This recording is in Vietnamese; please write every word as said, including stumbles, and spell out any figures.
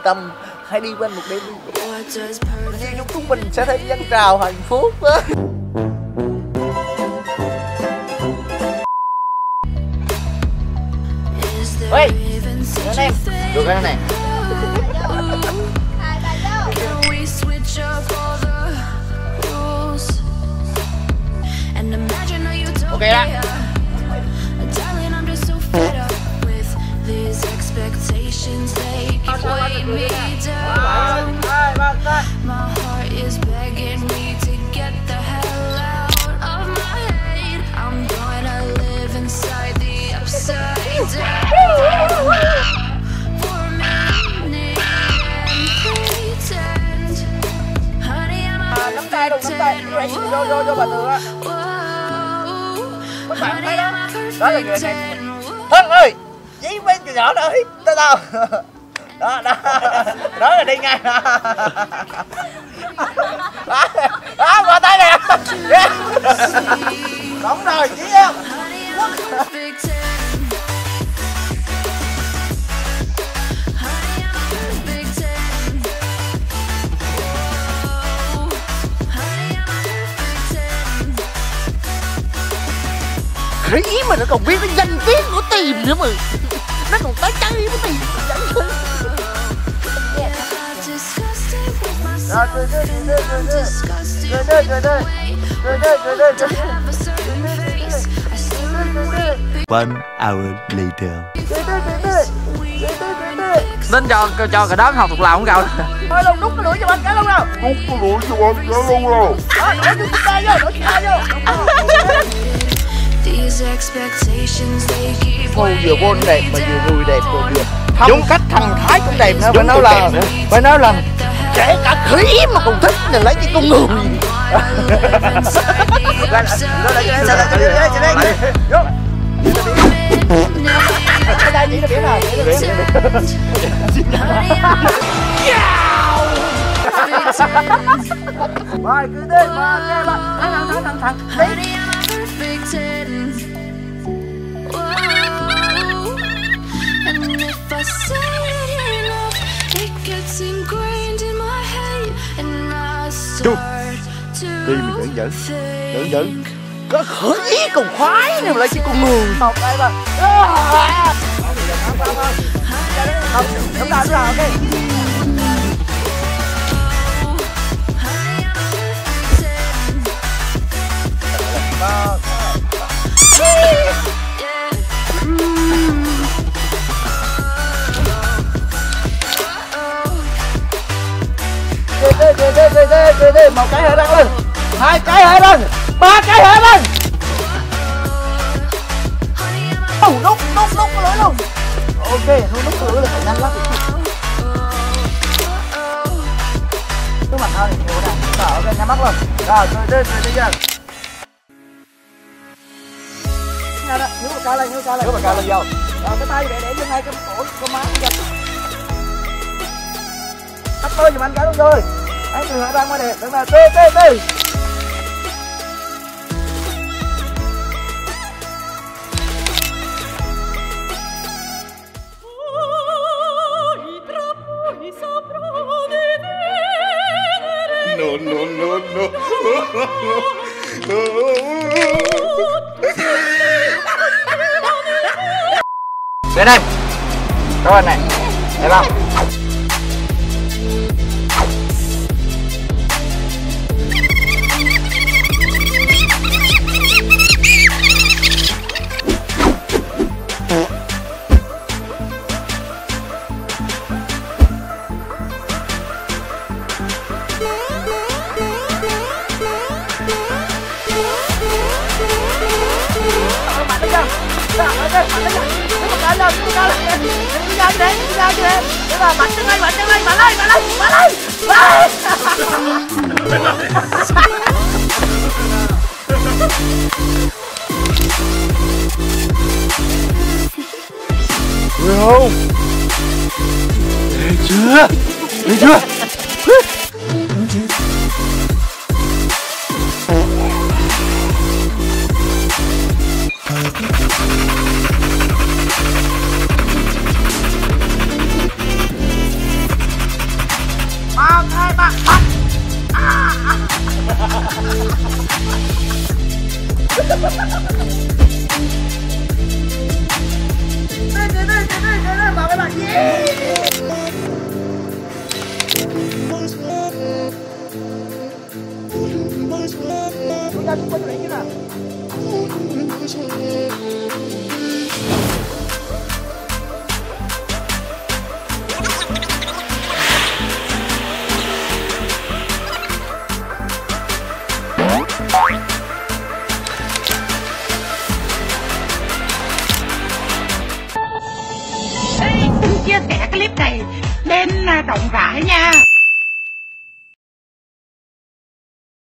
tâm, hãy đi quanh một đêm đi. Như chúng chúng mình sẽ thêm dân trào hạnh phúc đó. Ê, lên em, được cái này. Ok đó. Nắm tay đâu, nắm tay, vô vô vô bà Tường á. Các bạn thấy đó, đó là người này. Thân ơi, dí mấy người nhỏ đó, tao tao. Đó, đó, đó là đi ngay. Đó, đó, bỏ tay nè. Đúng rồi, dí em. Khỉ mà nó còn biết cái danh tiếng của tìm nữa mà. Nó còn tới chơi với tìm. Rồi, rồi, rồi, rồi, rồi, rồi. Rồi, rồi, rồi, rồi. Rồi, rồi, rồi, rồi, rồi. One hour later. Nên cho cho cả đớn học thuộc lòng không cậu? Thôi luôn, đút cái lưỡi cho anh cái luôn nào. Đút cái lưỡi cho anh cái luôn nào. Đó, đổ chúng ta vô, đổ chúng ta vô. Thôi vừa vôn đẹp mà vừa người đẹp rồi vừa phong cách thần thái cũng đẹp nữa. Phải nói là phải nói là kể cả khỉ mà còn thích là lấy cái con người. Đây chỉ là biển nào? Rồi cứ đi mà nghe mà thằng thằng thằng thằng thằng đi. Chú đi mình dẫn dẫn dẫn dẫn có khỉ còn khoái này lại chỉ con người một đây mà không chúng ta là ok. Đi đi đi đi đi đi đi một cái hệ răng lên, hai cái hệ răng, ba cái hệ răng. Ồ, đút đút đút cái lưỡi luôn. Ok, nó đút cái lưỡi là phải nhanh lắm. Cái mặt hơi nhiều nè. Rồi ok, nhắm mắt luôn. Rồi, rồi đi đi đi ra. Nha đó, nhớ một cái lên, nhớ một cái lên. Nhớ một cái lên vô. Rồi cái tay để để trên hai cái cổ cái má dập. Tắt tôi giùm anh cái luôn rồi. Anh người hạ răng qua nè, đừng là tê tê tê. No no no no. Đến đây. Các bạn này. Thấy không? Mạnh chân lên, mạnh chân lên, mạnh lên, mạnh lên, mạnh lên, Người không? Để chưa? Để chưa? Bảo các bạn yeah. Chúng ta cũng có chuyện như nào. Chia sẻ clip này lên rộng rãi nha.